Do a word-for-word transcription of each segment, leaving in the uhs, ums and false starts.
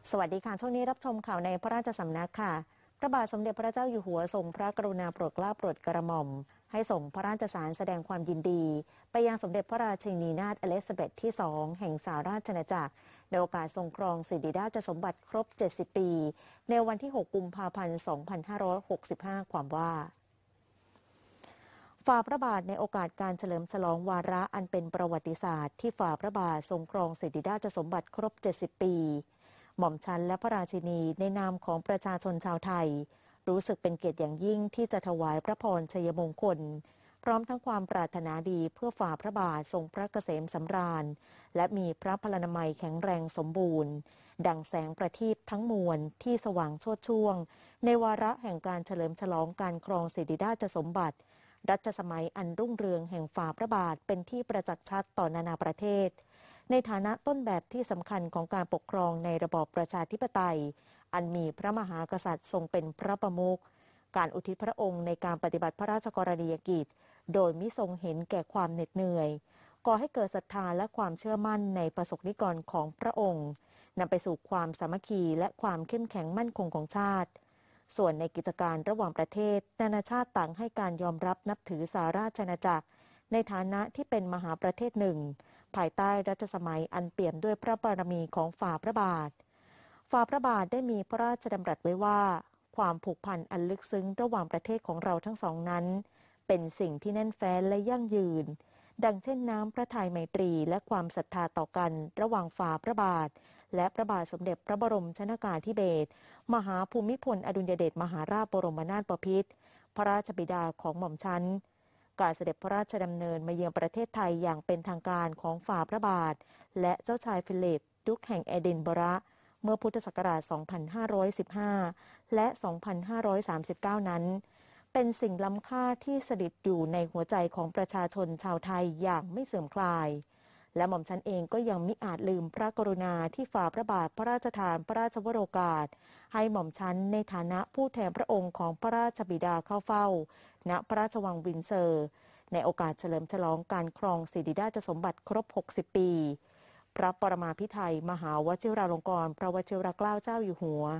สวัสดีค่ะช่วงนี้รับชมข่าวในพระราชสำนักค่ะพระบาทสมเด็จพระเจ้าอยู่หัวทรงพระกรุณาโปรดเกล้าโปรดกระหม่อมให้ส่งพระราชสารแสดงความยินดีไปยังสมเด็จพระราชินีนาถอลิซาเบธที่สองแห่งสหราชอาณาจักรในโอกาสทรงครองสิริราชสมบัติครบเจ็ดสิบปีในวันที่หกกุมภาพันธ์สองพันห้าร้อยหกสิบห้าความว่าฝ่าพระบาทในโอกาสการเฉลิมฉลองวาระอันเป็นประวัติศาสตร์ที่ฝ่าพระบาททรงครองสิริราชสมบัติครบเจ็ดสิบปีหม่อมชันและพระราชินีในนามของประชาชนชาวไทยรู้สึกเป็นเกียรติอย่างยิ่งที่จะถวายพระพรชัยมงคลพร้อมทั้งความปรารถนาดีเพื่อฝ่าพระบาททรงพระเกษมสำราญและมีพระพลานามัยแข็งแรงสมบูรณ์ดังแสงประทีปทั้งมวลที่สว่างโชติช่วงในวาระแห่งการเฉลิมฉลองการครองสิริราชสมบัติรัชสมัยอันรุ่งเรืองแห่งฝ่าพระบาทเป็นที่ประจักษ์ชัดต่อนานาประเทศในฐานะต้นแบบที่สำคัญของการปกครองในระบอบประชาธิปไตยอันมีพระมหากษัตริย์ทรงเป็นพระประมุขการอุทิศพระองค์ในการปฏิบัติพระราชกรณียกิจโดยมิทรงเห็นแก่ความเหน็ดเหนื่อยก่อให้เกิดศรัทธาและความเชื่อมั่นในประสบนิกรของพระองค์นำไปสู่ความสามัคคีและความเข้มแข็งมั่นคงของชาติส่วนในกิจการระหว่างประเทศนานาชาติต่างให้การยอมรับนับถือสหราชอาณาจักรในฐานะที่เป็นมหาประเทศหนึ่งภายใต้รัชสมัยอันเปี่ยมด้วยพระบารมีของฝ่าพระบาทฝ่าพระบาทได้มีพระราชดำรัสไว้ว่าความผูกพันอันลึกซึ้งระหว่างประเทศของเราทั้งสองนั้นเป็นสิ่งที่แน่นแฟ้นและยั่งยืนดังเช่นน้ำพระทัยไมตรีและความศรัทธาต่อกันระหว่างฝ่าพระบาทและพระบาทสมเด็จพระบรมชนกาธิเบศรมหาภูมิพลอดุลยเดชมหาราชบรมนาถบพิตรพระราชบิดาของหม่อมชันการเสด็จพระราชดำเนินมาเยือนประเทศไทยอย่างเป็นทางการของฝ่าพระบาทและเจ้าชายฟิลิปดุกแห่งเอดินบะระเมื่อพุทธศักราช สองพันห้าร้อยสิบห้า และ สองพันห้าร้อยสามสิบเก้า นั้นเป็นสิ่งล้ำค่าที่สถิตอยู่ในหัวใจของประชาชนชาวไทยอย่างไม่เสื่อมคลายและหม่อมชันเองก็ยังมิอาจลืมพระกรุณาที่ฝ่าพระบาทพระราชทานพระราชวโรกาสให้หม่อมชันในฐานะผู้แทนพระองค์ของพระราชบิดาเข้าเฝ้าณพระราชวังวินเซอร์ในโอกาสเฉลิมฉลองการครองสิริราชสมบัติครบหกสิบปีพระปรมาภิไธยมหาวชิราลงกรณ์พระวชิรเกล้าเจ้าอยู่หัว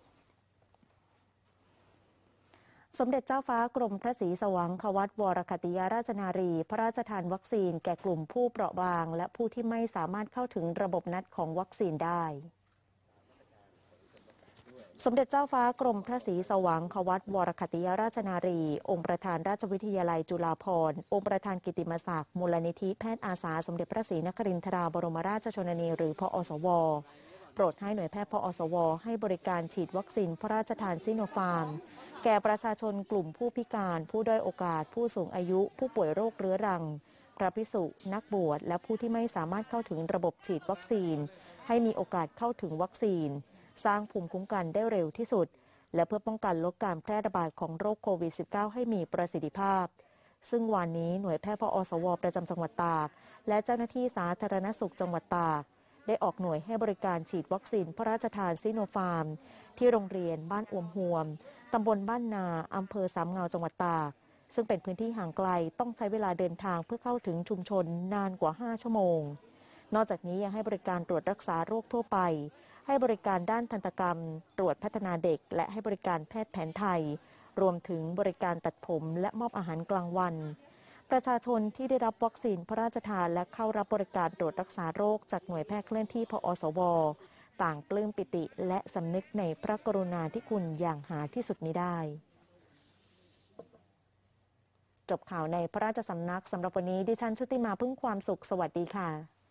สมเด็จเจ้าฟ้ากรมพระศรีสวังควัตวรคัตติยราชนารีพระราชทานวัคซีนแก่กลุ่มผู้เปราะบางและผู้ที่ไม่สามารถเข้าถึงระบบนัดของวัคซีนได้สมเด็จเจ้าฟ้ากรมพระศรีสวังควัตวรคัตติยราชนารีองค์ประธานราชวิทยาลัยจุฬาภรณ์องค์ประธานกิตติมศักดิ์มูลนิธิแพทย์อาสาสมเด็จพระศรีนครินทราบรมราชชนนีหรือพอสวโปรดให้หน่วยแพทย์พอสวให้บริการฉีดวัคซีนพระราชทานซิโนฟาร์มแก่ประชาชนกลุ่มผู้พิการผู้ด้อยโอกาสผู้สูงอายุผู้ป่วยโรคเรื้อรังพระภิกษุนักบวชและผู้ที่ไม่สามารถเข้าถึงระบบฉีดวัคซีนให้มีโอกาสเข้าถึงวัคซีนสร้างภูมิคุ้มกันได้เร็วที่สุดและเพื่อป้องกันลดการแพร่ระบาดของโรคโควิด สิบเก้า ให้มีประสิทธิภาพซึ่งวันนี้หน่วยแพทย์พอสวประจำจังหวัดตากและเจ้าหน้าที่สาธารณสุขจังหวัดตากได้ออกหน่วยให้บริการฉีดวัคซีนพระราชทานซิโนฟาร์มที่โรงเรียนบ้านอวมหวมตำบลบ้านนาอำเภอสามเงาจังหวัดตากซึ่งเป็นพื้นที่ห่างไกลต้องใช้เวลาเดินทางเพื่อเข้าถึงชุมชนนานกว่าห้าชั่วโมงนอกจากนี้ยังให้บริการตรวจรักษาโรคทั่วไปให้บริการด้านทันตกรรมตรวจพัฒนาเด็กและให้บริการแพทย์แผนไทยรวมถึงบริการตัดผมและมอบอาหารกลางวันประชาชนที่ได้รับวัคซีนพระราชทานและเข้ารับบริการตรวจรักษาโรคจากหน่วยแพทย์เคลื่อนที่พอสวต่างปลื้มปิติและสำนึกในพระกรุณาธิคุณอย่างหาที่สุดมิได้จบข่าวในพระราชสำนักสำหรับวันนี้ดิฉันชุติมาพึ่งความสุขสวัสดีค่ะ